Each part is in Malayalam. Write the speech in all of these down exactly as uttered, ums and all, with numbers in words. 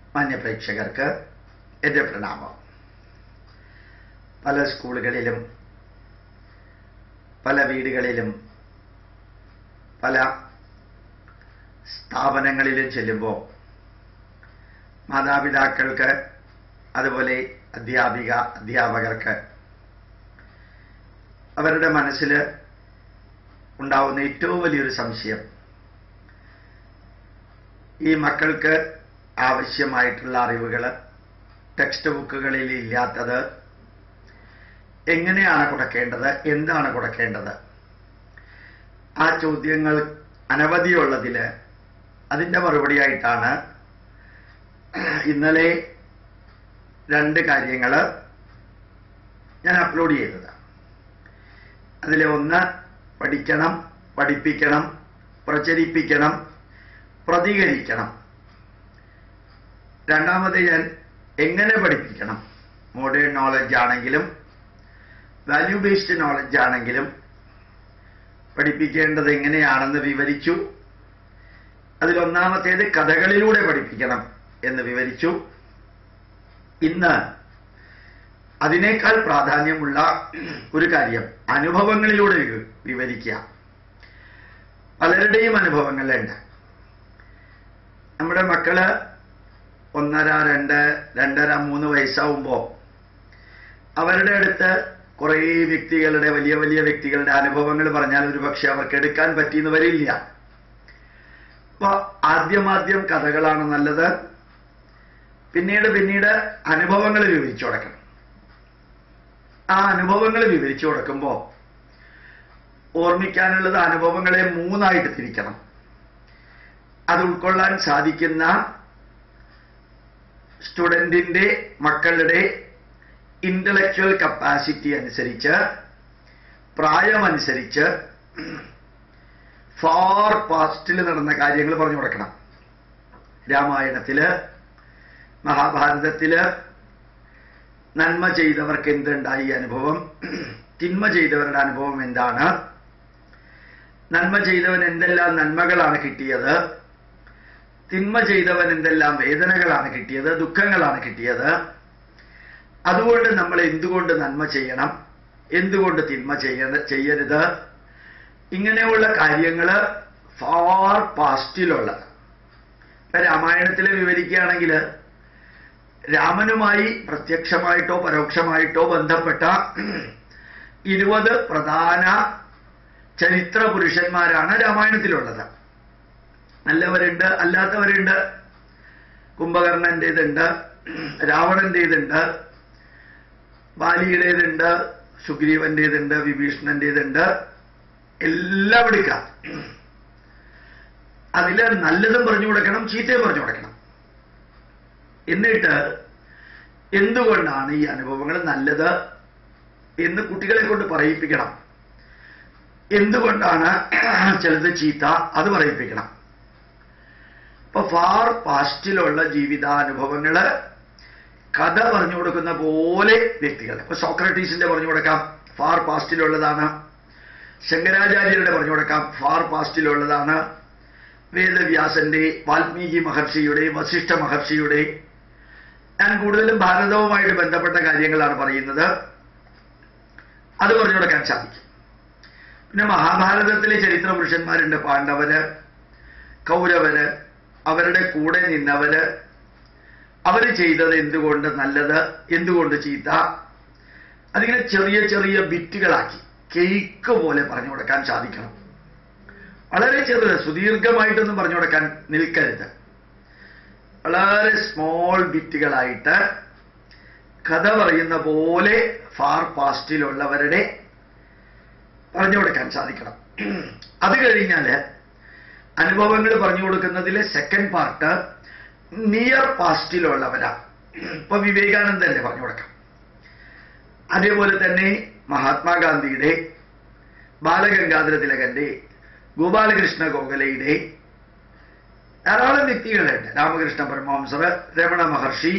മാന്യപ്രേക്ഷകർക്ക് എൻ്റെ പ്രണാമം. പല സ്കൂളുകളിലും പല വീടുകളിലും പല സ്ഥാപനങ്ങളിലും ചെല്ലുമ്പോൾ മാതാപിതാക്കൾക്ക് അതുപോലെ അധ്യാപിക അധ്യാപകർക്ക് അവരുടെ മനസ്സിൽ ഉണ്ടാവുന്ന ഏറ്റവും വലിയൊരു സംശയം, ഈ മക്കൾക്ക് ആവശ്യമായിട്ടുള്ള അറിവുകൾ ടെക്സ്റ്റ് ബുക്കുകളിൽ ഇല്ലാത്തത് എങ്ങനെയാണ് കൊടുക്കേണ്ടത്, എന്താണ് കൊടുക്കേണ്ടത്? ആ ചോദ്യങ്ങൾ അനവധിയുള്ളതിൽ അതിൻ്റെ മറുപടിയായിട്ടാണ് ഇന്നലെ രണ്ട് കാര്യങ്ങൾ ഞാൻ അപ്ലോഡ് ചെയ്തത്. അതിലെ ഒന്ന്, പഠിക്കണം, പഠിപ്പിക്കണം, പ്രചരിപ്പിക്കണം, പ്രതികരിക്കണം. രണ്ടാമത് ഞാൻ എങ്ങനെ പഠിപ്പിക്കണം, മോഡേൺ നോളജ് ആണെങ്കിലും വാല്യൂ ബേസ്ഡ് നോളജ് ആണെങ്കിലും പഠിപ്പിക്കേണ്ടത് എങ്ങനെയാണെന്ന് വിവരിച്ചു. അതിലൊന്നാമത്തേത് കഥകളിലൂടെ പഠിപ്പിക്കണം എന്ന് വിവരിച്ചു. ഇന്ന് അതിനേക്കാൾ പ്രാധാന്യമുള്ള ഒരു കാര്യം അനുഭവങ്ങളിലൂടെ വിവരിക്കുക. പലരുടെയും അനുഭവങ്ങളുണ്ട്. നമ്മുടെ മക്കള് ഒന്നര രണ്ട് രണ്ടര മൂന്ന് വയസ്സാവുമ്പോൾ അവരുടെ അടുത്ത് കുറേ വ്യക്തികളുടെ വലിയ വലിയ വ്യക്തികളുടെ അനുഭവങ്ങൾ പറഞ്ഞാൽ ഒരു പക്ഷെ അവർക്ക് എടുക്കാൻ പറ്റിയെന്ന് വരില്ല. അപ്പോൾ ആദ്യമാദ്യം കഥകളാണ് നല്ലത്. പിന്നീട് പിന്നീട് അനുഭവങ്ങൾ വിവരിച്ചു കൊടുക്കണം. ആ അനുഭവങ്ങൾ വിവരിച്ചു കൊടുക്കുമ്പോൾ ഓർമ്മിക്കാനുള്ളത് അനുഭവങ്ങളെ മൂന്നായിട്ട് തിരിക്കണം. അത് ഉൾക്കൊള്ളാൻ സാധിക്കുന്ന സ്റ്റുഡന്റിന്റെ മക്കളുടെ ഇന്റലക്ച്വൽ കപ്പാസിറ്റി അനുസരിച്ച്, പ്രായമനുസരിച്ച് ഫാർ പാസ്റ്റിൽ നടന്ന കാര്യങ്ങൾ പറഞ്ഞു കൊടുക്കണം. രാമായണത്തില്, മഹാഭാരതത്തില് നന്മ ചെയ്തവർക്ക് എന്തുണ്ടായി അനുഭവം, തിന്മ ചെയ്തവരുടെ അനുഭവം എന്താണ്, നന്മ ചെയ്തവൻ എന്തെല്ലാം നന്മകളാണ് കിട്ടിയത്, തിന്മ ചെയ്തവൻ എന്തെല്ലാം വേദനകളാണ് കിട്ടിയത്, ദുഃഖങ്ങളാണ് കിട്ടിയത്, അതുകൊണ്ട് നമ്മൾ എന്തുകൊണ്ട് നന്മ ചെയ്യണം, എന്തുകൊണ്ട് തിന്മ ചെയ്യ ചെയ്യരുത് ഇങ്ങനെയുള്ള കാര്യങ്ങൾ ഫാർ പാസ്റ്റിലുള്ളത്. ഇപ്പൊ രാമായണത്തിലെ വിവരിക്കുകയാണെങ്കിൽ രാമനുമായി പ്രത്യക്ഷമായിട്ടോ പരോക്ഷമായിട്ടോ ബന്ധപ്പെട്ട ഇരുപത് പ്രധാന ചരിത്ര പുരുഷന്മാരാണ് രാമായണത്തിലുള്ളത്. നല്ലവരുണ്ട്, അല്ലാത്തവരുണ്ട്. കുംഭകർണന്റേതുണ്ട്, രാവണന്റേതുണ്ട്, ബാലിയുടേതുണ്ട്, സുഗ്രീവന്റേതുണ്ട്, വിഭീഷണന്റേതുണ്ട്. എല്ലാം എടുക്കാം. അതിൽ നല്ലതും പറഞ്ഞു കൊടുക്കണം, ചീത്തയും പറഞ്ഞു കൊടുക്കണം. എന്നിട്ട് എന്തുകൊണ്ടാണ് ഈ അനുഭവങ്ങൾ നല്ലത് എന്ന് കുട്ടികളെ കൊണ്ട് പറയിപ്പിക്കണം. എന്തുകൊണ്ടാണ് ചിലത് ചീത്ത അത് പറയിപ്പിക്കണം. ഇപ്പൊ ഫാർ പാസ്റ്റിലുള്ള ജീവിതാനുഭവങ്ങള് കഥ പറഞ്ഞു കൊടുക്കുന്ന പോലെ വ്യക്തികൾ, ഇപ്പൊ സോക്രട്ടീസിന്റെ പറഞ്ഞു കൊടുക്കാം, ഫാർ പാസ്റ്റിലുള്ളതാണ്. ശങ്കരാചാര്യരുടെ പറഞ്ഞു കൊടുക്കാം, ഫാർ പാസ്റ്റിലുള്ളതാണ്. വേദവ്യാസന്റെ, വാൽമീകി മഹർഷിയുടെ, വസിഷ്ഠ മഹർഷിയുടെ, ഞാൻ കൂടുതലും ഭാരതവുമായിട്ട് ബന്ധപ്പെട്ട കാര്യങ്ങളാണ് പറയുന്നത്, അത് പറഞ്ഞു കൊടുക്കാൻ സാധിക്കും. പിന്നെ മഹാഭാരതത്തിലെ ചരിത്ര പുരുഷന്മാരുണ്ട്, പാണ്ഡവര്, കൗരവര്, അവരുടെ കൂടെ നിന്നവര്, അവര് ചെയ്തത് എന്തുകൊണ്ട് നല്ലത്, എന്തുകൊണ്ട് ചീത്ത, അതിങ്ങനെ ചെറിയ ചെറിയ ബിറ്റുകളാക്കി കേക്ക് പോലെ പറഞ്ഞു കൊടുക്കാൻ സാധിക്കണം. വളരെ ചെറുത്, സുദീർഘമായിട്ടൊന്നും പറഞ്ഞു കൊടുക്കാൻ നിൽക്കരുത്. വളരെ സ്മോൾ ബിറ്റുകളായിട്ട് കഥ പറയുന്ന പോലെ ഫാർ പാസ്റ്റിലുള്ളവരുടെ പറഞ്ഞു കൊടുക്കാൻ സാധിക്കണം. അത് കഴിഞ്ഞാല് അനുഭവങ്ങൾ പറഞ്ഞു കൊടുക്കുന്നതിലെ സെക്കൻഡ് പാർട്ട് നിയർ പാസ്റ്റിലുള്ളവരാ. ഇപ്പൊ വിവേകാനന്ദന്റെ പറഞ്ഞു കൊടുക്കാം. അതേപോലെ തന്നെ മഹാത്മാഗാന്ധിയുടെ, ബാലഗംഗാധര തിലകന്റെ, ഗോപാലകൃഷ്ണ ഗോഖലെയുടെ ധാരാളം വ്യക്തികളുണ്ട്. രാമകൃഷ്ണ പരമഹംസർ, രമണ മഹർഷി,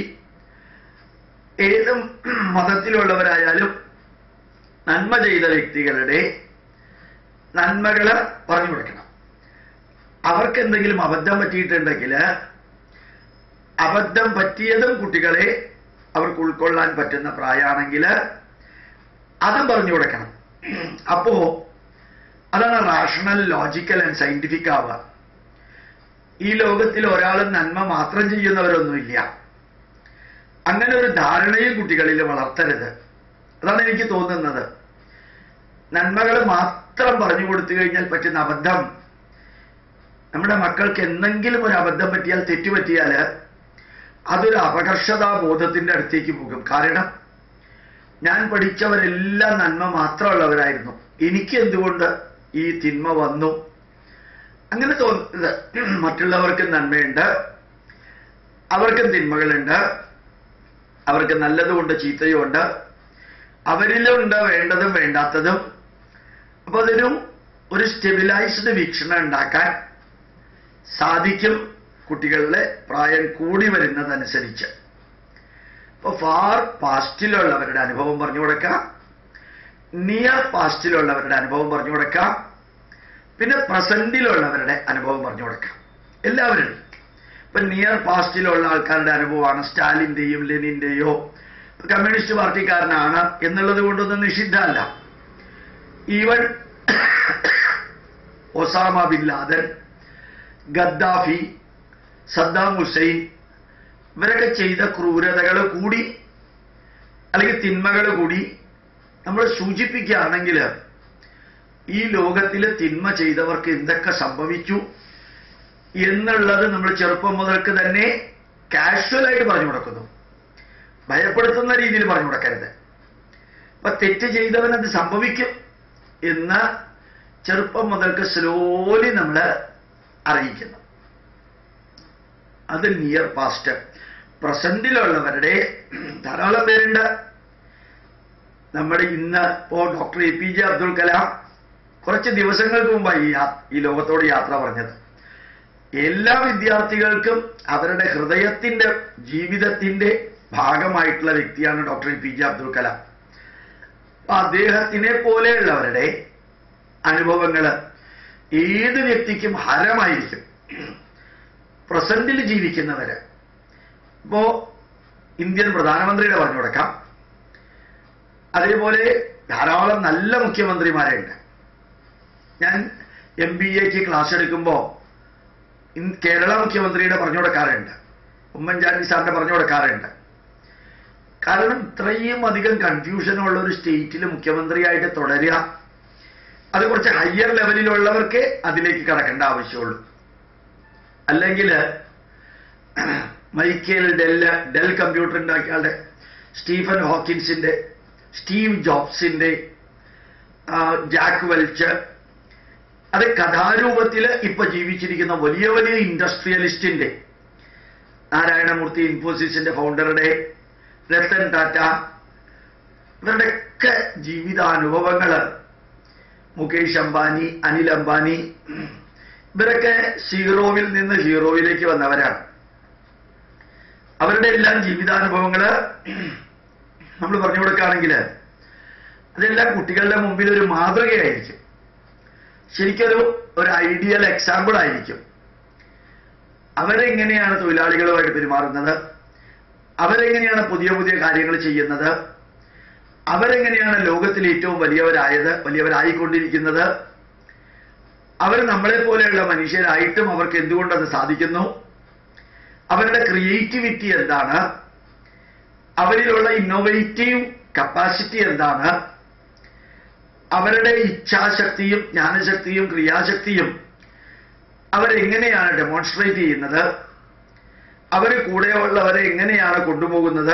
ഏതും മതത്തിലുള്ളവരായാലും നന്മ ചെയ്ത വ്യക്തികളുടെ നന്മകള് പറഞ്ഞു കൊടുക്കണം. അവർക്ക് എന്തെങ്കിലും അബദ്ധം പറ്റിയിട്ടുണ്ടെങ്കിൽ അബദ്ധം പറ്റിയതും കുട്ടികളെ അവർക്ക് ഉൾക്കൊള്ളാൻ പറ്റുന്ന പ്രായമാണെങ്കിൽ അതും പറഞ്ഞു കൊടുക്കണം. അപ്പോ അതാണ് റാഷണൽ, ലോജിക്കൽ ആൻഡ് സയന്റിഫിക് ആവുക. ഈ ലോകത്തിൽ ഒരാളും നന്മ മാത്രം ചെയ്യുന്നവരൊന്നുമില്ല. അങ്ങനെ ഒരു ധാരണയും കുട്ടികളിൽ വളർത്തരുത്. അതാണ് എനിക്ക് തോന്നുന്നത്. നന്മകൾ മാത്രം പറഞ്ഞു കൊടുത്തു കഴിഞ്ഞാൽ പറ്റുന്ന അബദ്ധം, നമ്മുടെ മക്കൾക്ക് എന്തെങ്കിലും ഒരു അബദ്ധം പറ്റിയാൽ, തെറ്റുപറ്റിയാൽ അതൊരു അപകർഷതാബോധത്തിന്റെ അടുത്തേക്ക് പോകും. കാരണം ഞാൻ പഠിച്ചവരെല്ലാം നന്മ മാത്രമുള്ളവരായിരുന്നു, എനിക്ക് എന്തുകൊണ്ട് ഈ തിന്മ വന്നു? അങ്ങനെ തോന്നുന്നത്. മറ്റുള്ളവർക്ക് നന്മയുണ്ട്, അവർക്കും തിന്മകളുണ്ട്, അവർക്ക് നല്ലതുമുണ്ട് ചീത്തയുമുണ്ട്, അവരിലുണ്ട് വേണ്ടതും വേണ്ടാത്തതും. അപ്പൊ അതൊരു ഒരു സ്റ്റെബിലൈസ്ഡ് വീക്ഷണം ഉണ്ടാക്കാൻ സാധിക്കും കുട്ടികളുടെ പ്രായം കൂടി വരുന്നതനുസരിച്ച്. ഇപ്പൊ ഫാർ പാസ്റ്റിലുള്ളവരുടെ അനുഭവം പറഞ്ഞു കൊടുക്കാം, നിയർ പാസ്റ്റിലുള്ളവരുടെ അനുഭവം പറഞ്ഞു കൊടുക്കാം, പിന്നെ പ്രസന്റിലുള്ളവരുടെ അനുഭവം പറഞ്ഞു കൊടുക്കാം. എല്ലാവരും ഇപ്പൊ നിയർ പാസ്റ്റിലുള്ള ആൾക്കാരുടെ അനുഭവമാണ് സ്റ്റാലിന്റെയോ ലെനിന്റെയോ കമ്മ്യൂണിസ്റ്റ് പാർട്ടിക്കാരനാണ് എന്നുള്ളത് കൊണ്ടൊന്നും നിഷിദ്ധമല്ല. Even Osama bin Laden, Gaddafi, Saddam Hussein ഇവരൊക്കെ ചെയ്ത ക്രൂരതകൾ കൂടി അല്ലെങ്കിൽ തിന്മകൾ കൂടി നമ്മൾ സൂചിപ്പിക്കുകയാണെങ്കിൽ ഈ ലോകത്തിൽ തിന്മ ചെയ്തവർക്ക് എന്തൊക്കെ സംഭവിച്ചു എന്നുള്ളത് നമ്മൾ ചെറുപ്പം മുതൽക്ക് തന്നെ കാഷ്വലായിട്ട് പറഞ്ഞു കൊടുക്കുന്നു. ഭയപ്പെടുത്തുന്ന രീതിയിൽ പറഞ്ഞു കൊടുക്കരുത്. അപ്പൊ തെറ്റ് ചെയ്തവൻ അത് സംഭവിക്കും എന്ന് ചെറുപ്പം മുതൽക്ക് സ്ലോലി നമ്മൾ അറിയിക്കുന്നു. അത് നിയർ പാസ്റ്റ്. പ്രസന്റിലുള്ളവരുടെ ധാരാളം പേരുണ്ട്. നമ്മുടെ ഇന്ന് ഇപ്പോ doctor A P J Abdul Kalam കുറച്ച് ദിവസങ്ങൾക്ക് മുമ്പായി ഈ ലോകത്തോട് യാത്ര പറഞ്ഞത്. എല്ലാ വിദ്യാർത്ഥികൾക്കും അവരുടെ ഹൃദയത്തിന്റെ ജീവിതത്തിന്റെ ഭാഗമായിട്ടുള്ള വ്യക്തിയാണ് doctor A P J Abdul Kalam. അദ്ദേഹത്തിനെ പോലെയുള്ളവരുടെ അനുഭവങ്ങൾ ഏത് വ്യക്തിക്കും ഹരമായിരിക്കും. പ്രസന്റിൽ ജീവിക്കുന്നവര് ഇപ്പോ ഇന്ത്യൻ പ്രധാനമന്ത്രിയുടെ പറഞ്ഞു കൊടുക്കാം, അതേപോലെ ധാരാളം നല്ല മുഖ്യമന്ത്രിമാരുണ്ട്. ഞാൻ എം ബി എക്ക് ക്ലാസ് എടുക്കുമ്പോൾ കേരള മുഖ്യമന്ത്രിയുടെ പറഞ്ഞു കൊടുക്കാറുണ്ട്, ഉമ്മൻചാണ്ടി സാറിന്റെ പറഞ്ഞു കൊടുക്കാറുണ്ട്. കാരണം ഇത്രയും അധികം കൺഫ്യൂഷനുള്ള ഒരു സ്റ്റേറ്റിൽ മുഖ്യമന്ത്രിയായിട്ട് തുടരുക, അത് കുറച്ച് ഹയർ ലെവലിലുള്ളവർക്ക് അതിലേക്ക് കടക്കേണ്ട ആവശ്യമുള്ളൂ. അല്ലെങ്കിൽ മൈക്കേൽ ഡെൽ ഡെൽ കമ്പ്യൂട്ടർ ഉണ്ടാക്കിയാളുടെ, സ്റ്റീഫൻ ഹോക്കിൻസിന്റെ, സ്റ്റീവ് ജോബ്സിന്റെ, ജാക്ക് വെൽച്ച്, അത് കഥാരൂപത്തിൽ ഇപ്പൊ ജീവിച്ചിരിക്കുന്ന വലിയ വലിയ ഇൻഡസ്ട്രിയലിസ്റ്റിന്റെ, നാരായണമൂർത്തി ഇൻഫോസിസിന്റെ ഫൗണ്ടറുടെ, രത്തൻ ടാറ്റ, ഇവരുടെയൊക്കെ ജീവിതാനുഭവങ്ങൾ, മുകേഷ് അംബാനി, അനിൽ അംബാനി, ഇവരൊക്കെ സീറോവിൽ നിന്ന് ഹീറോയിലേക്ക് വന്നവരാണ്. അവരുടെ എല്ലാം ജീവിതാനുഭവങ്ങൾ നമ്മൾ പറഞ്ഞു കൊടുക്കുകയാണെങ്കിൽ അതെല്ലാം കുട്ടികളുടെ മുമ്പിൽ ഒരു മാതൃകയായിരിക്കും. ശരിക്കൊരു ഒരു ഐഡിയൽ എക്സാമ്പിൾ ആയിരിക്കും. അവരെങ്ങനെയാണ് തൊഴിലാളികളുമായിട്ട് പെരുമാറുന്നത്, അവരെങ്ങനെയാണ് പുതിയ പുതിയ കാര്യങ്ങൾ ചെയ്യുന്നത്, അവരെങ്ങനെയാണ് ലോകത്തിൽ ഏറ്റവും വലിയവരായത്, വലിയവരായിക്കൊണ്ടിരിക്കുന്നത്, അവർ നമ്മളെ പോലെയുള്ള മനുഷ്യരായിട്ടും അവർക്ക് എന്തുകൊണ്ടത് സാധിക്കുന്നു, അവരുടെ ക്രിയേറ്റിവിറ്റി എന്താണ്, അവരിലുള്ള ഇന്നോവേറ്റീവ് കപ്പാസിറ്റി എന്താണ്, അവരുടെ ഇച്ഛാശക്തിയും ജ്ഞാനശക്തിയും ക്രിയാശക്തിയും അവരെങ്ങനെയാണ് ഡെമോൺസ്ട്രേറ്റ് ചെയ്യുന്നത്, അവർ കൂടെയുള്ളവരെ എങ്ങനെയാണ് കൊണ്ടുപോകുന്നത്,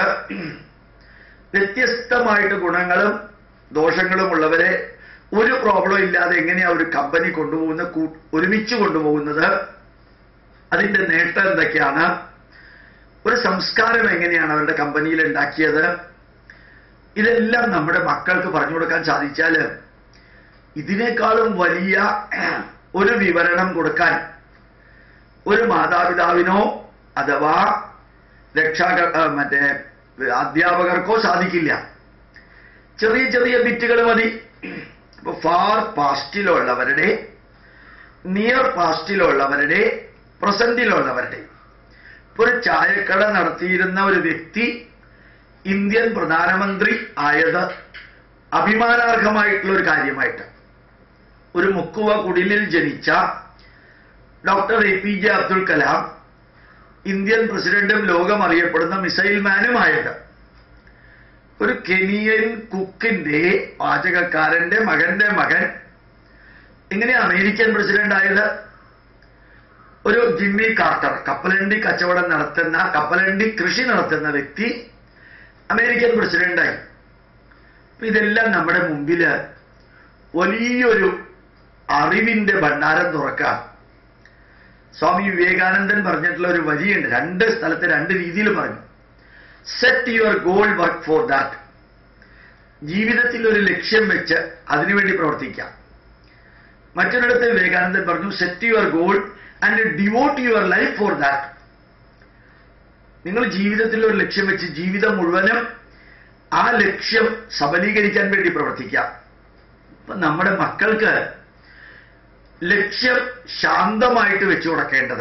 വ്യത്യസ്തമായിട്ട് ഗുണങ്ങളും ദോഷങ്ങളും ഉള്ളവരെ ഒരു പ്രോബ്ലം ഇല്ലാതെ എങ്ങനെയാ ഒരു കമ്പനി കൊണ്ടുപോകുന്ന ഒരുമിച്ച് കൊണ്ടുപോകുന്നത്, അതിന്റെ നേട്ടം എന്തൊക്കെയാണ്, ഒരു സംസ്കാരം എങ്ങനെയാണ് അവരുടെ കമ്പനിയിൽ ഉണ്ടാക്കിയത്, ഇതെല്ലാം നമ്മുടെ മക്കൾക്ക് പറഞ്ഞു കൊടുക്കാൻ സാധിച്ചാൽ ഇതിനേക്കാളും വലിയ ഒരു വിവരണം കൊടുക്കാൻ ഒരു മാതാപിതാവിനോ അഥവാ രക്ഷാ മറ്റേ അധ്യാപകർക്കോ സാധിക്കില്ല. ചെറിയ ചെറിയ ബിറ്റുകൾ മതി. ഇപ്പൊ ഫാർ പാസ്റ്റിലുള്ളവരുടെ, നിയർ പാസ്റ്റിലുള്ളവരുടെ, പ്രസന്റിലുള്ളവരുടെ ഒരു ചായക്കട നടത്തിയിരുന്ന ഒരു വ്യക്തി ഇന്ത്യൻ പ്രധാനമന്ത്രി ആയത് അഭിമാനാർഹമായിട്ടുള്ള ഒരു കാര്യമായിട്ട്. ഒരു മുക്കുവ കുടിലിൽ ജനിച്ച doctor A P J Abdul Kalam Indian പ്രസിഡന്റും ലോകം അറിയപ്പെടുന്ന മിസൈൽ മാനുമായത് ഒരു കെനിയൻ കുക്കിന്റെ പാചകക്കാരന്റെ മകന്റെ മകൻ ഇങ്ങനെ അമേരിക്കൻ പ്രസിഡന്റ് ആയത്. ഒരു ജിമ്മി കാർട്ടർ കപ്പലണ്ടി കച്ചവടം നടത്തുന്ന കപ്പലണ്ടി കൃഷി നടത്തുന്ന വ്യക്തി അമേരിക്കൻ പ്രസിഡന്റായി. ഇതെല്ലാം നമ്മുടെ മുമ്പില് വലിയൊരു അറിവിന്റെ ഭണ്ഡാരം തുറക്കാം. സ്വാമി വിവേകാനന്ദൻ പറഞ്ഞിട്ടുള്ള ഒരു വരിയുണ്ട്, രണ്ട് സ്ഥലത്ത് രണ്ട് രീതിയിൽ പറഞ്ഞു. Set your goal, work for that. ജീവിതത്തിൽ ഒരു ലക്ഷ്യം വെച്ച് അതിനുവേണ്ടി പ്രവർത്തിക്കാം. മറ്റൊരിടത്ത് വിവേകാനന്ദൻ പറഞ്ഞു, set your goal and devote your life for that. നിങ്ങൾ ജീവിതത്തിൽ ഒരു ലക്ഷ്യം വെച്ച് ജീവിതം മുഴുവനും ആ ലക്ഷ്യം സബലീകരിക്കാൻ വേണ്ടി പ്രവർത്തിക്കാം. അപ്പൊ നമ്മുടെ മക്കൾക്ക് ലക്ഷ്യം ശാന്തമായിട്ട് വെച്ചു കൊടുക്കേണ്ടത്,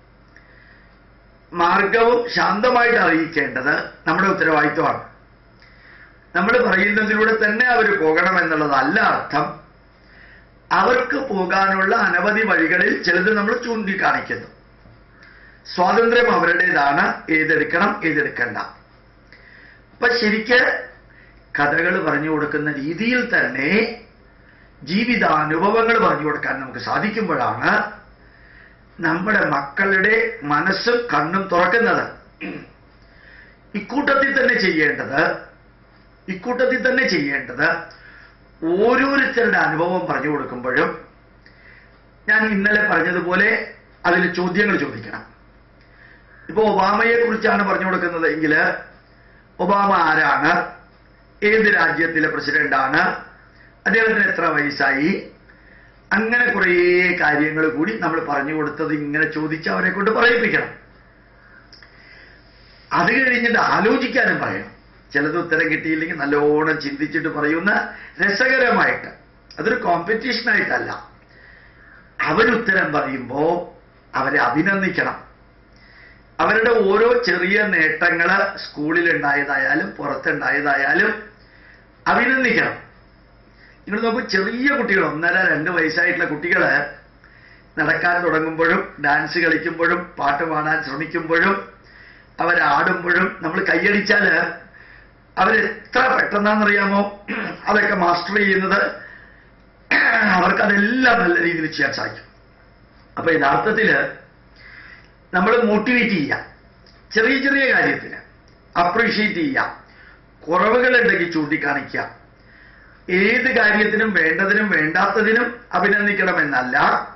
മാർഗവും ശാന്തമായിട്ട് അറിയിക്കേണ്ടത് നമ്മുടെ ഉത്തരവാദിത്വമാണ്. നമ്മൾ പറയുന്നതിലൂടെ തന്നെ അവർ പോകണമെന്നുള്ളതല്ല അർത്ഥം. അവർക്ക് പോകാനുള്ള അനവധി വഴികളിൽ ചിലത് നമ്മൾ ചൂണ്ടിക്കാണിക്കുന്നു. സ്വാതന്ത്ര്യം അവരുടേതാണ്, ഏതെടുക്കണം ഏതെടുക്കണ്ട. അപ്പൊ ശരിക്ക് കഥകൾ പറഞ്ഞു കൊടുക്കുന്ന രീതിയിൽ തന്നെ ജീവിതാനുഭവങ്ങൾ പറഞ്ഞു കൊടുക്കാൻ നമുക്ക് സാധിക്കുമ്പോഴാണ് നമ്മുടെ മക്കളുടെ മനസ്സും കണ്ണും തുറക്കുന്നത്. ഇക്കൂട്ടത്തിൽ തന്നെ ചെയ്യേണ്ടത് ഇക്കൂട്ടത്തിൽ തന്നെ ചെയ്യേണ്ടത് ഓരോരുത്തരുടെ അനുഭവം പറഞ്ഞു കൊടുക്കുമ്പോഴും ഞാൻ ഇന്നലെ പറഞ്ഞതുപോലെ അതിൽ ചോദ്യങ്ങൾ ചോദിക്കണം. ഇപ്പൊ ഒബാമയെ കുറിച്ചാണ് പറഞ്ഞു കൊടുക്കുന്നത് എങ്കിൽ ഒബാമ ആരാണ്, ഏത് രാജ്യത്തിലെ പ്രസിഡന്റാണ്, അദ്ദേഹത്തിന് എത്ര വയസ്സായി, അങ്ങനെ കുറേ കാര്യങ്ങൾ കൂടി നമ്മൾ പറഞ്ഞു കൊടുത്തത് ഇങ്ങനെ ചോദിച്ച് അവരെ കൊണ്ട് പറയിപ്പിക്കണം. അത് കഴിഞ്ഞിട്ട് ആലോചിക്കാനും പറയണം. ചിലത് ഉത്തരം കിട്ടിയില്ലെങ്കിൽ നല്ലോണം ചിന്തിച്ചിട്ട് പറയുന്ന രസകരമായിട്ട്, അതൊരു കോമ്പറ്റീഷനായിട്ടല്ല. അവരുത്തരം പറയുമ്പോ അവരെ അഭിനന്ദിക്കണം. അവരുടെ ഓരോ ചെറിയ നേട്ടങ്ങള് സ്കൂളിലുണ്ടായതായാലും പുറത്തുണ്ടായതായാലും അഭിനന്ദിക്കണം. നിങ്ങൾ നോക്കൂ, ചെറിയ കുട്ടികൾ ഒന്നര രണ്ട് വയസ്സായിട്ടുള്ള കുട്ടികള് നടക്കാൻ തുടങ്ങുമ്പോഴും ഡാൻസ് കളിക്കുമ്പോഴും പാട്ട് പാടാൻ ശ്രമിക്കുമ്പോഴും അവരാടുമ്പോഴും നമ്മൾ കൈയടിച്ചാല് അവരെത്ര പെട്ടെന്നാണെന്നറിയാമോ അതൊക്കെ മാസ്റ്റർ ചെയ്യുന്നത്. അവർക്കതെല്ലാം നല്ല രീതിയിൽ ചെയ്യാൻ സാധിക്കും. അപ്പൊ യഥാർത്ഥത്തില് നമ്മൾ മോട്ടിവേറ്റ് ചെയ്യാം, ചെറിയ ചെറിയ കാര്യത്തിന് അപ്രീഷിയേറ്റ് ചെയ്യാം, കുറവുകളുണ്ടെങ്കിൽ ചൂണ്ടിക്കാണിക്കാം. ഏത് കാര്യത്തിനും വേണ്ടതിനും വേണ്ടാത്തതിനും അഭിനന്ദിക്കണമെന്നല്ല.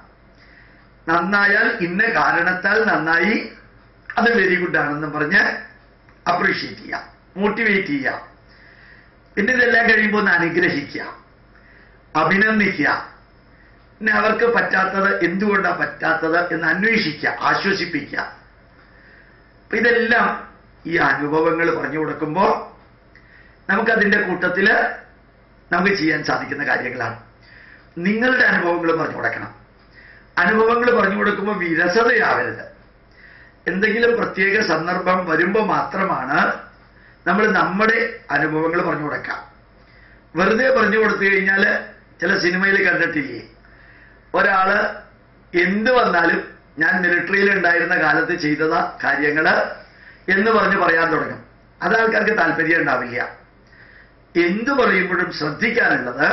നന്നായാൽ ഇന്ന കാരണത്താൽ നന്നായി, അത് വെരി ഗുഡ് ആണെന്ന് പറഞ്ഞ് അപ്രീഷിയേറ്റ് ചെയ്യാം, മോട്ടിവേറ്റ് ചെയ്യാം. പിന്നെ ഇതെല്ലാം കഴിയുമ്പോൾ ഒന്ന് അനുഗ്രഹിക്കുക, അഭിനന്ദിക്കുക. പിന്നെ അവർക്ക് പറ്റാത്തത് എന്തുകൊണ്ടാണ് പറ്റാത്തത് എന്ന് അന്വേഷിക്കുക, ആശ്വസിപ്പിക്കുക. അപ്പൊ ഇതെല്ലാം ഈ അനുഭവങ്ങൾ പറഞ്ഞു കൊടുക്കുമ്പോൾ നമുക്കതിൻ്റെ കൂട്ടത്തില് നമുക്ക് ചെയ്യാൻ സാധിക്കുന്ന കാര്യങ്ങളാണ്. നിങ്ങളുടെ അനുഭവങ്ങൾ പറഞ്ഞു കൊടുക്കണം. അനുഭവങ്ങൾ പറഞ്ഞു കൊടുക്കുമ്പോൾ വിരസതയാവരുത്. എന്തെങ്കിലും പ്രത്യേക സന്ദർഭം വരുമ്പോൾ മാത്രമാണ് നമ്മൾ നമ്മുടെ അനുഭവങ്ങൾ പറഞ്ഞു കൊടുക്കാം. വെറുതെ പറഞ്ഞു കൊടുത്തു കഴിഞ്ഞാൽ ചില സിനിമയിൽ കണ്ടിട്ടില്ലേ, ഒരാള് എന്ത് വന്നാലും ഞാൻ മിലിറ്ററിയിൽ ഉണ്ടായിരുന്ന കാലത്ത് ചെയ്തതാ കാര്യങ്ങള് എന്ന് പറഞ്ഞ് പറയാൻ തുടങ്ങും. അത് ആൾക്കാർക്ക് താല്പര്യം ഉണ്ടാവില്ല. എന്തു പറയുമ്പോഴും ശ്രദ്ധിക്കാനുള്ളത്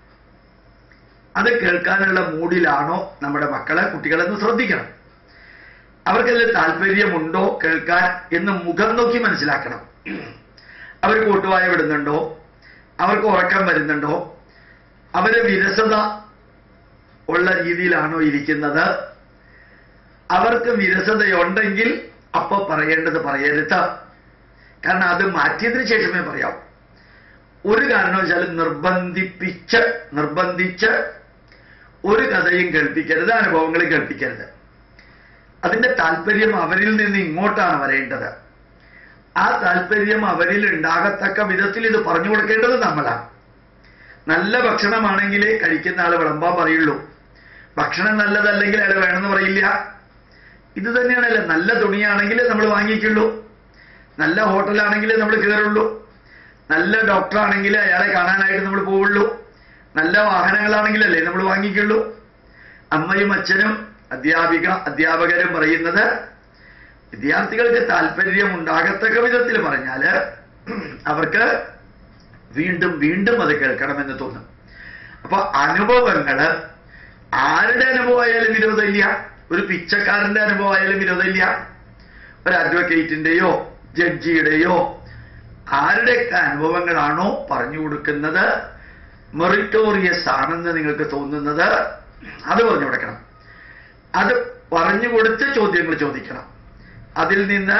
അത് കേൾക്കാനുള്ള മൂഡിലാണോ നമ്മുടെ മക്കളെ കുട്ടികളെന്ന് ശ്രദ്ധിക്കണം. അവർക്കതിൽ താല്പര്യമുണ്ടോ കേൾക്കാൻ എന്ന് മുഖം നോക്കി മനസ്സിലാക്കണം. അവർ കൂട്ടുവായ വിടുന്നുണ്ടോ, അവർക്ക് ഉറക്കം വരുന്നുണ്ടോ, അവര് വിരസത ഉള്ള രീതിയിലാണോ ഇരിക്കുന്നത്. അവർക്ക് വിരസതയുണ്ടെങ്കിൽ അപ്പൊ പറയേണ്ടത് പറയരുത്. കാരണം അത് മാറ്റിയതിനു ശേഷമേ പറയാവൂ. ഒരു കാരണവശാലും നിർബന്ധിപ്പിച്ച് നിർബന്ധിച്ച് ഒരു കഥയും കേൾപ്പിക്കരുത്, അനുഭവങ്ങളും കേൾപ്പിക്കരുത്. അതിന്റെ താല്പര്യം അവരിൽ നിന്ന് ഇങ്ങോട്ടാണ് വരേണ്ടത്. ആ താല്പര്യം അവരിൽ ഉണ്ടാകത്തക്ക വിധത്തിൽ ഇത് പറഞ്ഞു കൊടുക്കേണ്ടത് നമ്മളാണ്. നല്ല ഭക്ഷണമാണെങ്കിലേ കഴിക്കുന്ന ആൾ വിളമ്പാൻ പറയുള്ളൂ. ഭക്ഷണം നല്ലതല്ലെങ്കിൽ അയാൾ വേണമെന്ന് പറയില്ല. ഇത് തന്നെയാണല്ലോ, നല്ല തുണിയാണെങ്കിൽ നമ്മൾ വാങ്ങിക്കുള്ളൂ, നല്ല ഹോട്ടലാണെങ്കിൽ നമ്മൾ കയറുള്ളൂ, നല്ല ഡോക്ടറാണെങ്കിൽ അയാളെ കാണാനായിട്ട് നമ്മൾ പോവുള്ളൂ, നല്ല വാഹനങ്ങളാണെങ്കിലല്ലേ നമ്മൾ വാങ്ങിക്കുള്ളൂ. അമ്മയും അച്ഛനും അധ്യാപിക അധ്യാപകരും പറയുന്നത് വിദ്യാർത്ഥികൾക്ക് താല്പര്യം ഉണ്ടാകത്തക്ക വിധത്തിൽ പറഞ്ഞാൽ അവർക്ക് വീണ്ടും വീണ്ടും അത് കേൾക്കണമെന്ന് തോന്നും. അപ്പൊ അനുഭവങ്ങള് ആരുടെ അനുഭവമായാലും വിരോധമില്ല, ഒരു പിച്ചക്കാരന്റെ അനുഭവമായാലും വിരോധമില്ല, ഒരു അഡ്വക്കേറ്റിന്റെയോ ജഡ്ജിയുടെയോ ആരുടെയൊക്കെ അനുഭവങ്ങളാണോ പറഞ്ഞു കൊടുക്കുന്നത് മെറിറ്റോറിയസ് ആണെന്ന് നിങ്ങൾക്ക് തോന്നുന്നത് അത് പറഞ്ഞു കൊടുക്കണം. അത് പറഞ്ഞു കൊടുത്ത് ചോദ്യങ്ങൾ ചോദിക്കണം. അതിൽ നിന്ന്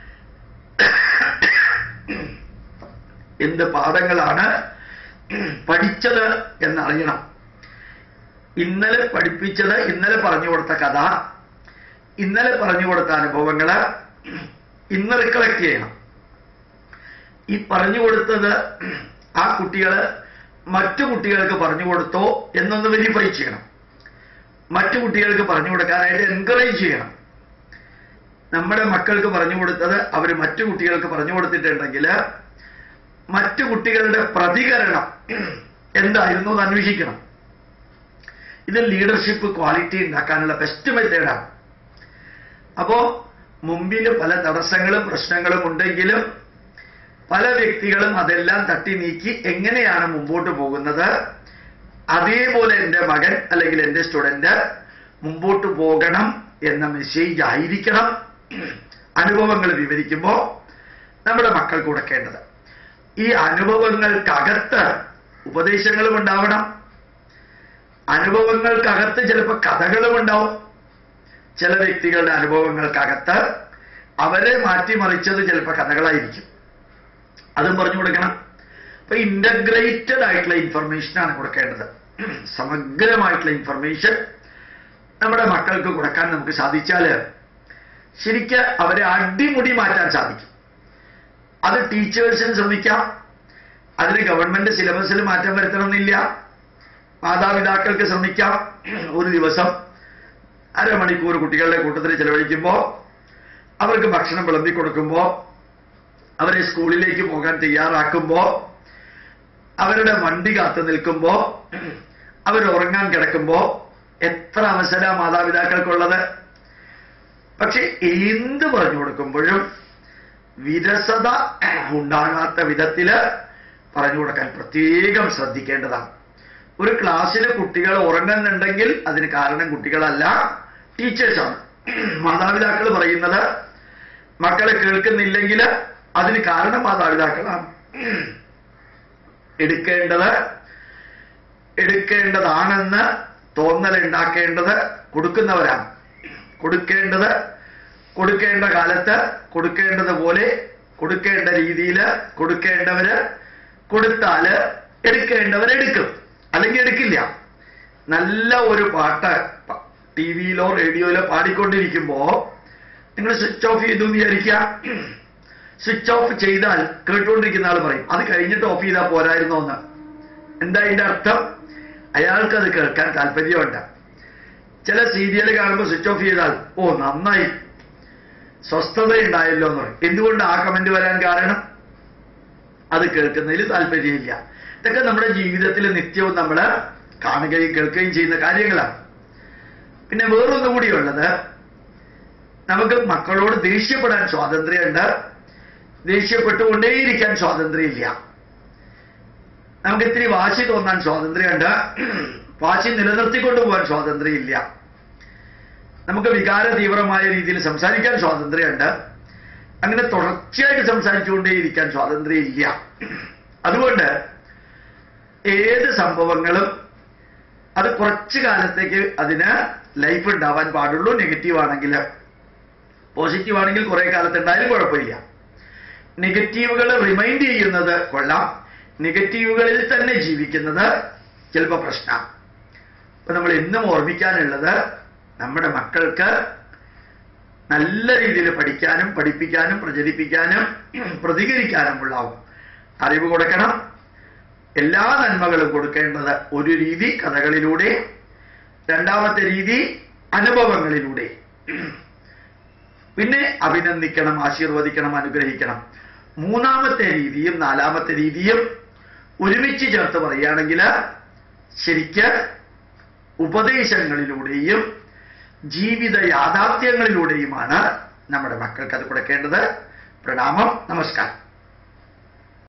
എന്ത് പാഠങ്ങളാണ് പഠിച്ചത് എന്നറിയണം. ഇന്നലെ പഠിപ്പിച്ചത്, ഇന്നലെ പറഞ്ഞു കൊടുത്ത കഥ, ഇന്നലെ പറഞ്ഞു കൊടുത്ത അനുഭവങ്ങള് ഇന്ന് റിക്കളക്ട് ചെയ്യണം. ഈ പറഞ്ഞു കൊടുത്തത് ആ കുട്ടികള് മറ്റു കുട്ടികൾക്ക് പറഞ്ഞു കൊടുത്തോ എന്നൊന്ന് വെരിഫൈ ചെയ്യണം. മറ്റു കുട്ടികൾക്ക് പറഞ്ഞു കൊടുക്കാനായിട്ട് എൻകറേജ് ചെയ്യണം. നമ്മുടെ മക്കൾക്ക് പറഞ്ഞു കൊടുത്തത് അവർ മറ്റു കുട്ടികൾക്ക് പറഞ്ഞു കൊടുത്തിട്ടുണ്ടെങ്കിൽ മറ്റു കുട്ടികളുടെ പ്രതികരണം എന്തായിരുന്നു എന്ന് അന്വേഷിക്കണം. ഇത് ലീഡർഷിപ്പ് ക്വാളിറ്റി ഉണ്ടാക്കാനുള്ള ബെസ്റ്റ് മെത്തേഡാണ്. അപ്പോ മുമ്പിൽ പല തടസ്സങ്ങളും പ്രശ്നങ്ങളും ഉണ്ടെങ്കിലും പല വ്യക്തികളും അതെല്ലാം തട്ടി നീക്കി എങ്ങനെയാണ് മുമ്പോട്ട് പോകുന്നത്, അതേപോലെ എൻ്റെ മകൻ അല്ലെങ്കിൽ എൻ്റെ സ്റ്റുഡന്റ് മുമ്പോട്ട് പോകണം എന്ന മെസ്സേജ് ആയിരിക്കണം അനുഭവങ്ങൾ വിവരിക്കുമ്പോൾ നമ്മുടെ മക്കൾക്ക് കൊടുക്കേണ്ടത്. ഈ അനുഭവങ്ങൾക്കകത്ത് ഉപദേശങ്ങളും ഉണ്ടാവണം. അനുഭവങ്ങൾക്കകത്ത് ചിലപ്പോൾ കഥകളും ഉണ്ടാവും. ചില വ്യക്തികളുടെ അനുഭവങ്ങൾക്കകത്ത് അവരെ മാറ്റിമറിച്ചത് ചിലപ്പോൾ കഥകളായിരിക്കും. അതും പറഞ്ഞു കൊടുക്കണം. അപ്പൊ ഇന്റഗ്രേറ്റഡ് ആയിട്ടുള്ള ഇൻഫർമേഷനാണ് കൊടുക്കേണ്ടത്. സമഗ്രമായിട്ടുള്ള ഇൻഫർമേഷൻ നമ്മുടെ മക്കൾക്ക് കൊടുക്കാൻ നമുക്ക് സാധിച്ചാല് ശരിക്ക് അവരെ അടിമുടി മാറ്റാൻ സാധിക്കും. അത് ടീച്ചേഴ്സിന് ശ്രമിക്കാം. അതിന് ഗവൺമെന്റ് സിലബസിൽ മാറ്റം വരുത്തണമെന്നില്ല. മാതാപിതാക്കൾക്ക് ശ്രമിക്കാം. ഒരു ദിവസം അരമണിക്കൂർ കുട്ടികളുടെ കൂട്ടത്തിൽ ചെലവഴിക്കുമ്പോൾ, അവർക്ക് ഭക്ഷണം വിളമ്പി കൊടുക്കുമ്പോൾ, അവരെ സ്കൂളിലേക്ക് പോകാൻ തയ്യാറാക്കുമ്പോൾ, അവരുടെ വണ്ടി കാത്തു നിൽക്കുമ്പോൾ, അവർ ഉറങ്ങാൻ കിടക്കുമ്പോൾ എത്ര അവസര മാതാപിതാക്കൾക്കുള്ളത്. പക്ഷെ എന്ത് പറഞ്ഞു കൊടുക്കുമ്പോഴും വിരസത ഉണ്ടാകാത്ത വിധത്തില് പറഞ്ഞു കൊടുക്കാൻ പ്രത്യേകം ശ്രദ്ധിക്കേണ്ടതാണ്. ഒരു ക്ലാസ്സിലെ കുട്ടികൾ ഉറങ്ങുന്നുണ്ടെങ്കിൽ അതിന് കാരണം കുട്ടികളല്ല, ടീച്ചേഴ്സാണ്. മാതാപിതാക്കൾ പറയുന്നത് മക്കളെ കേൾക്കുന്നില്ലെങ്കിൽ അതിന് കാരണം മാതാപിതാക്കളാണ്. എടുക്കേണ്ടത് എടുക്കേണ്ടതാണെന്ന് തോന്നലുണ്ടാക്കേണ്ടത് കൊടുക്കുന്നവരാണ്. കൊടുക്കേണ്ടത് കൊടുക്കേണ്ട കാലത്ത് കൊടുക്കേണ്ടതുപോലെ കൊടുക്കേണ്ട രീതിയിൽ കൊടുക്കേണ്ടവര് കൊടുത്താല് എടുക്കേണ്ടവരെടുക്കും, അല്ലെങ്കിൽ എടുക്കില്ല. നല്ല ഒരു പാട്ട് ടി വിയിലോ റേഡിയോയിലോ പാടിക്കൊണ്ടിരിക്കുമ്പോ നിങ്ങൾ സ്വിച്ച് ഓഫ് ചെയ്തു വിചാരിക്കുക. സ്വിച്ച് ഓഫ് ചെയ്താൽ കേട്ടുകൊണ്ടിരിക്കുന്ന ആൾ പറയും അത് കഴിഞ്ഞിട്ട് ഓഫ് ചെയ്താൽ പോരായിരുന്നോ എന്ന്. എന്താ അതിന്റെ അർത്ഥം? അയാൾക്ക് അത് കേൾക്കാൻ താല്പര്യമുണ്ട്. ചില സീരിയൽ കാണുമ്പോൾ സ്വിച്ച് ഓഫ് ചെയ്താൽ ഓ നന്നായി സ്വസ്ഥതയുണ്ടായല്ലോ എന്ന് പറയും. എന്തുകൊണ്ട് ആ കമന്റ് വരാൻ കാരണം? അത് കേൾക്കുന്നതിൽ താല്പര്യമില്ല. ഇതൊക്കെ നമ്മുടെ ജീവിതത്തിൽ നിത്യവും നമ്മൾ കാണുകയും കേൾക്കുകയും ചെയ്യുന്ന കാര്യങ്ങളാണ്. പിന്നെ വേറൊന്നും കൂടിയുള്ളത്, നമുക്ക് മക്കളോട് ദേഷ്യപ്പെടാൻ സ്വാതന്ത്ര്യമുണ്ട്, ദേഷ്യപ്പെട്ടുകൊണ്ടേയിരിക്കാൻ സ്വാതന്ത്ര്യമില്ല. നമുക്ക് ഇത്തിരി വാശി തോന്നാൻ സ്വാതന്ത്ര്യമുണ്ട്, വാശി നിലനിർത്തിക്കൊണ്ടു പോകാൻ സ്വാതന്ത്ര്യമില്ല. നമുക്ക് വികാര തീവ്രമായ രീതിയിൽ സംസാരിക്കാൻ സ്വാതന്ത്ര്യമുണ്ട്, അങ്ങനെ തുടർച്ചയായിട്ട് സംസാരിച്ചുകൊണ്ടേയിരിക്കാൻ സ്വാതന്ത്ര്യമില്ല. അതുകൊണ്ട് ഏത് സംഭവങ്ങളും അത് കുറച്ചു കാലത്തേക്ക് അതിന് ലൈഫ് ഉണ്ടാവാൻ പാടുള്ളൂ. നെഗറ്റീവ് ആണെങ്കിൽ, പോസിറ്റീവ് ആണെങ്കിൽ കുറെ കാലത്തുണ്ടായാലും കുഴപ്പമില്ല. നെഗറ്റീവുകൾ റിമൈൻഡ് ചെയ്യുന്നത് കൊള്ളാം, നെഗറ്റീവുകളിൽ തന്നെ ജീവിക്കുന്നത് ചിലപ്പോൾ പ്രശ്നം. അപ്പൊ നമ്മൾ എന്നും ഓർമ്മിക്കാനുള്ളത് നമ്മുടെ മക്കൾക്ക് നല്ല രീതിയിൽ പഠിക്കാനും പഠിപ്പിക്കാനും പ്രചരിപ്പിക്കാനും പ്രതികരിക്കാനുമുള്ള അറിവ് കൊടുക്കണം. എല്ലാ നന്മകളും കൊടുക്കേണ്ടത് ഒരു രീതി കഥകളിലൂടെ, രണ്ടാമത്തെ രീതി അനുഭവങ്ങളിലൂടെ. പിന്നെ അഭിനന്ദിക്കണം, ആശീർവദിക്കണം, അനുഗ്രഹിക്കണം. മൂന്നാമത്തെ രീതിയും നാലാമത്തെ രീതിയും ഒരുമിച്ച് ചേർത്ത് പറയുകയാണെങ്കിൽ ശരിക്ക് ഉപദേശങ്ങളിലൂടെയും ജീവിത യാഥാർത്ഥ്യങ്ങളിലൂടെയുമാണ് നമ്മുടെ മക്കൾക്ക് അത് കൊടുക്കേണ്ടത്. പ്രണാമം, നമസ്കാരം.